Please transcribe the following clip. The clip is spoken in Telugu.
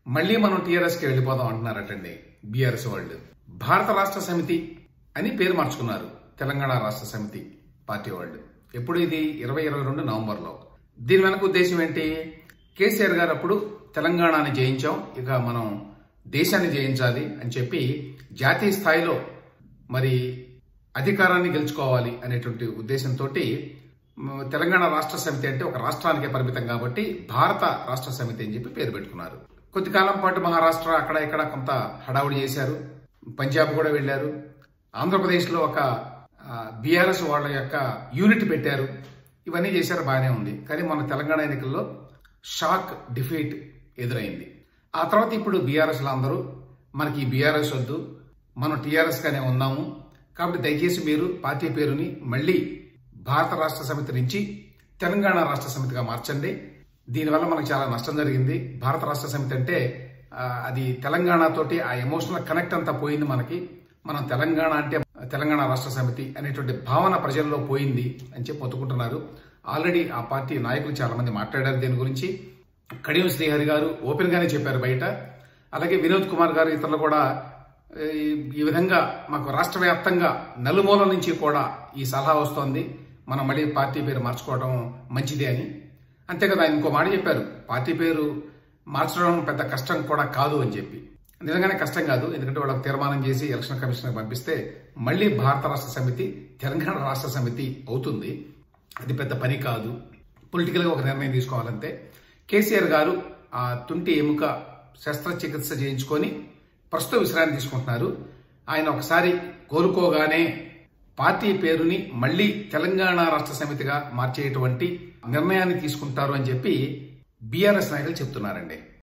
మళ్లీ మనం టీఆర్ఎస్ కి వెళ్ళిపోదాం అంటున్నారటండి బీఆర్ఎస్ వాళ్ళు. భారత రాష్ట్ర సమితి అని పేరు మార్చుకున్నారు తెలంగాణ రాష్ట్ర సమితి పార్టీ వాళ్ళు. ఎప్పుడు ఇది 2022 నవంబర్లో. దీని వెనక ఉద్దేశం ఏంటి? కేసీఆర్ గారు అప్పుడు తెలంగాణని జయించాం, ఇక మనం దేశాన్ని జయించాలి అని చెప్పి జాతీయ స్థాయిలో మరి అధికారాన్ని గెలుచుకోవాలి అనేటువంటి ఉద్దేశంతో తెలంగాణ రాష్ట్ర సమితి అంటే ఒక రాష్ట్రానికే పరిమితం కాబట్టి భారత రాష్ట్ర సమితి అని చెప్పి పేరు పెట్టుకున్నారు. కొద్ది కాలం పాటు మహారాష్ట్ర అక్కడ ఇక్కడ కొంత హడావుడి చేశారు, పంజాబ్ కూడా వెళ్లారు, ఆంధ్రప్రదేశ్లో ఒక బీఆర్ఎస్ వాళ్ళ యొక్క యూనిట్ పెట్టారు. ఇవన్నీ చేశారు, బాగానే ఉంది. కానీ మన తెలంగాణ ఎన్నికల్లో షాక్ డిఫీట్ ఎదురైంది. ఆ తర్వాత ఇప్పుడు బీఆర్ఎస్లో అందరూ మనకి బీఆర్ఎస్ వద్దు, మనం టీఆర్ఎస్ గానే ఉన్నాము, కాబట్టి దయచేసి మీరు పార్టీ పేరుని మళ్లీ భారత రాష్ట్ర సమితి నుంచి తెలంగాణ రాష్ట్ర సమితిగా మార్చండి. దీనివల్ల మనకు చాలా నష్టం జరిగింది. భారత రాష్ట్ర సమితి అంటే అది తెలంగాణతోటి ఆ ఎమోషనల్ కనెక్ట్ అంతా పోయింది మనకి. మనం తెలంగాణ అంటే తెలంగాణ రాష్ట్ర సమితి అనేటువంటి భావన ప్రజల్లో పోయింది అని చెప్పి మొత్తుకుంటున్నారు. ఆల్రెడీ ఆ పార్టీ నాయకులు చాలా మంది మాట్లాడారు దీని గురించి. కడియం శ్రీహరి గారు ఓపెన్ గానే చెప్పారు బయట. అలాగే వినోద్ కుమార్ గారు ఇతరులు కూడా ఈ విధంగా మాకు రాష్ట్ర వ్యాప్తంగా నలుమూల నుంచి కూడా ఈ సలహా వస్తోంది, మనం మళ్ళీ పార్టీ పేరు మార్చుకోవడం మంచిదే అని. అంతే కదా, ఇంకో మాట చెప్పారు, పార్టీ పేరు మార్చడం పెద్ద కష్టం కూడా కాదు అని చెప్పి. నిజంగానే కష్టం కాదు, ఎందుకంటే వాళ్ళకి తీర్మానం చేసి ఎలక్షన్ కమిషన్ పంపిస్తే మళ్లీ భారత రాష్ట్ర సమితి తెలంగాణ రాష్ట్ర సమితి అవుతుంది. అది పెద్ద పని కాదు. పొలిటికల్ గా ఒక నిర్ణయం తీసుకోవాలంటే కేసీఆర్ గారు ఆ తుంటి ఎముక శస్త్రచికిత్స చేయించుకొని ప్రస్తుత విశ్రాంతి తీసుకుంటున్నారు. ఆయన ఒకసారి కోలుకోగానే పార్టీ పేరుని మళ్లీ తెలంగాణ రాష్ట్ర సమితిగా మార్చేటువంటి నిర్ణయాన్ని తీసుకుంటారు అని చెప్పి బీఆర్ఎస్ నాయకులు చెప్తున్నారండి.